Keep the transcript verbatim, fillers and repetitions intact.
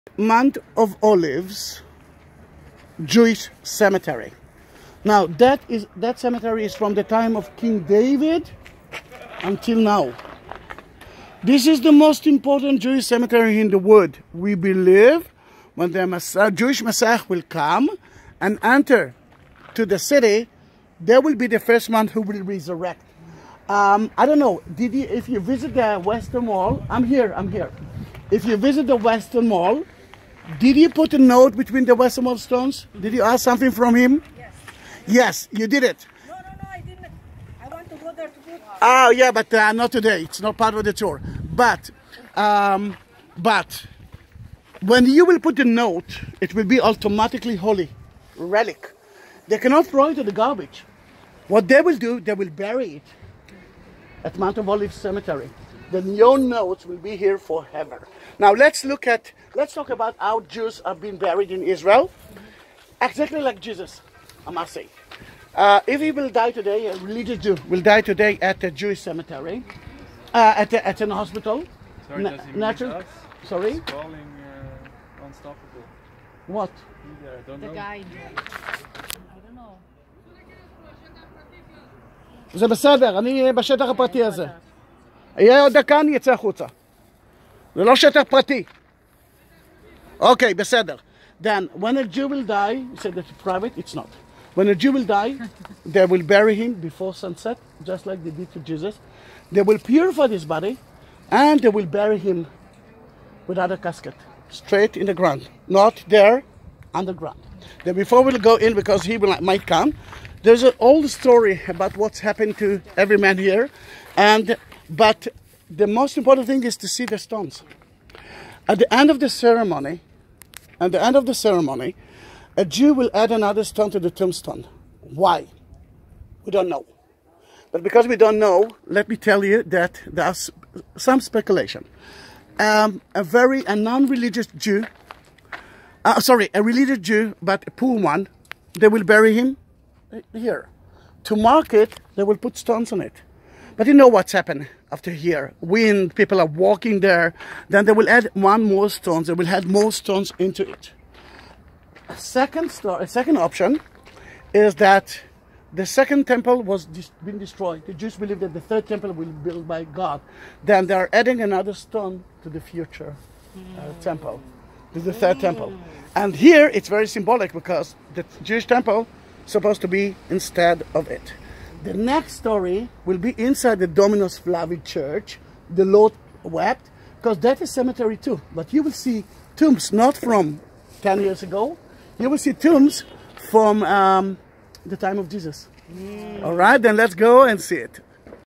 Mount of Olives Jewish cemetery. Now that is that cemetery is from the time of King David until now. This is the most important Jewish cemetery in the world. We believe when the Messiah, Jewish Messiah will come and enter to the city, there will be the first one who will resurrect. Um, I don't know, did you, if you visit the Western Wall, I'm here, I'm here. If you visit the Western Wall, did you put a note between the Western Wall stones? Did you ask something from him? Yes. Yes, you did it. No, no, no, I didn't. I want to go there to put. Oh, yeah, but uh, not today. It's not part of the tour. But, um, but, when you will put a note, it will be automatically holy, relic. They cannot throw it to the garbage. What they will do, they will bury it at Mount of Olives Cemetery. Then your notes will be here forever. Now let's look at, let's talk about how Jews are being buried in Israel. Exactly like Jesus, I must say. Uh, if he will die today, a religious Jew will die today at a Jewish cemetery, uh, at, a, at an hospital. Sorry, Na does he natural. us? Sorry? He's calling uh, unstoppable. What? Either, I don't The know. guide. I don't know. זה בסדר, אני בשטח הפרטי הזה. יהיה עוד דקה, אני יצא החוצה. זה לא שטח פרטי. Okay, בסדר. Then, when a Jew will die, you said that it's private, it's not. When a Jew will die, they will bury him before sunset, just like they did to Jesus. They will purify his body, and they will bury him without a casket, straight in the ground, not there, underground. Then before we'll go in, because he will, might come, there's an old story about what's happened to every man here, and but the most important thing is to see the stones. At the end of the ceremony, at the end of the ceremony, a Jew will add another stone to the tombstone. Why? We don't know. But because we don't know, let me tell you that there's some speculation. Um, a very a non-religious Jew, uh, sorry, a religious Jew, but a poor one, they will bury him here. To mark it, they will put stones on it. But you know what's happened after here? Wind, people are walking there. Then they will add one more stone. They will add more stones into it. A second, story, a second option is that the second temple was been destroyed. The Jews believe that the third temple will be built by God. Then they are adding another stone to the future uh, temple, to the third temple. And here it's very symbolic because the Jewish temple is supposed to be instead of it. The next story will be inside the Dominus Flavi Church. The Lord wept, because that is cemetery too. But you will see tombs not from ten years ago. You will see tombs from um, the time of Jesus. Mm. All right, then let's go and see it.